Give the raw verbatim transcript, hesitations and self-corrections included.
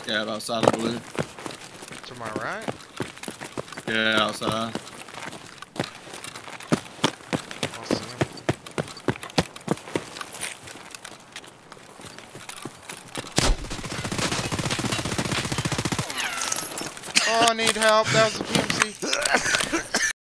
Yeah, outside, I believe. To my right? Yeah, outside. I'll see him. Oh, I need help. That was the P M C.